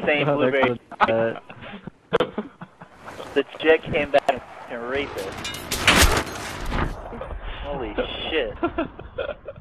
saying blueberry. The chick came back and raped us. Holy shit.